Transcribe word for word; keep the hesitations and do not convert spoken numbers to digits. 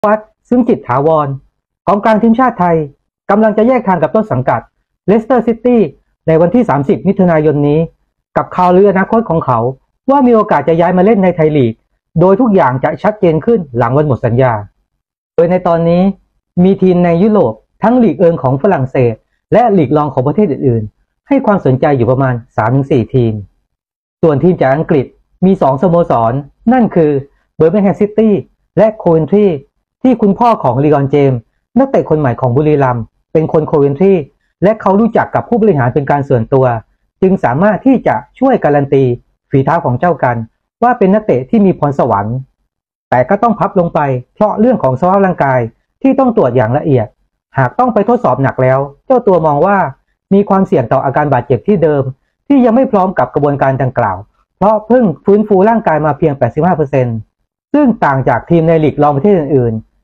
วัฒน์ ซึ่งจิตถาวรกองกลางทีมชาติไทยกำลังจะแยกทางกับต้นสังกัดเลสเตอร์ซิตี้ในวันที่สามสิบมิถุนายนนี้กับข่าวลืออนาคตของเขาว่ามีโอกาสจะย้ายมาเล่นในไทยลีกโดยทุกอย่างจะชัดเจนขึ้นหลังวันหมดสัญญาโดยในตอนนี้มีทีมในยุโรปทั้งลีกเอิงของฝรั่งเศสและลีกรองของประเทศอื่นๆให้ความสนใจอยู่ประมาณ สามถึงสี่ ทีมส่วนทีมจากอังกฤษมีสองสโมสรนั่นคือเบอร์มิงแฮมซิตี้และโคเวนทรีที่คุณพ่อของลีออนเจมส์นักเตะคนใหม่ของบุรีรัมย์เป็นคนโคเวนทรีและเขารู้จักกับผู้บริหารเป็นการส่วนตัวจึงสามารถที่จะช่วยการันตีฝีเท้าของเจ้ากันว่าเป็นนักเตะที่มีพรสวรรค์แต่ก็ต้องพับลงไปเพราะเรื่องของสภาพร่างกายที่ต้องตรวจอย่างละเอียดหากต้องไปทดสอบหนักแล้วเจ้าตัวมองว่ามีความเสี่ยงต่ออาการบาดเจ็บที่เดิมที่ยังไม่พร้อมกับกระบวนการดังกล่าวเพราะเพิ่งฟื้นฟูร่างกายมาเพียง แปดสิบห้าเปอร์เซ็นต์ ซึ่งต่างจากทีมในลีกรองประเทศอื่น